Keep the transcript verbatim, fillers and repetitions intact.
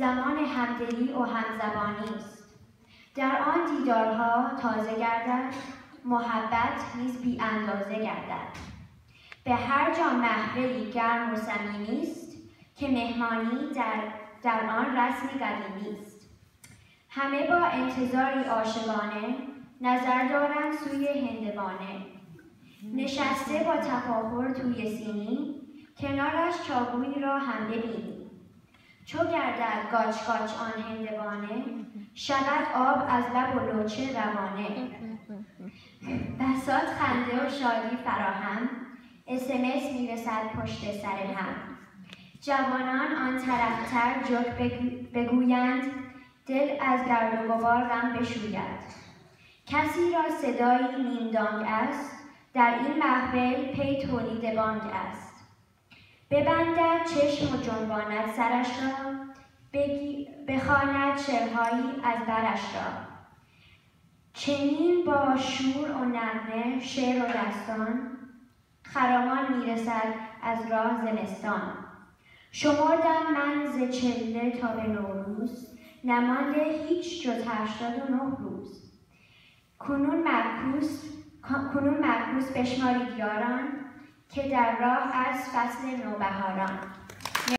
زمان همدلی و همزبانی است. در آن دیدارها تازه گردد، محبت نیز بی اندازه گردد. به هر جا محفلی گرم و صمیمی است که مهمانی در, در آن رسمی قدیمی است. همه با انتظاری عاشقانه نظر دارند سوی هندوانه. نشسته با تفاخر توی سینی، کنارش چاقویی را هم ببینی. چو گردد گاچ گاچ آن هندوانه، شود آب از لب و لوچه روانه. بساط خنده و شادی فراهم، اسمس میرسد پشت سر هم. جوانان آن طرفتر جوک بگویند، دل از گرد و غبار غم بشوید. کسی را صدایی نیمدانگ است، در این محفل پی تولید بانگ است. ببندد چشم و جنباند سرش را، بخواند شعرهایی از برش را. چنین با شور و نغمه شعر و دستان، خرامان میرسد از راه زمستان. شمردم من ز چله تا به نوروز، نمانده هیچ جز هشتاد و نه روز. کنون معکوس کنون معکوس بشمارید یاران، که در راه از فصل نوبهاران.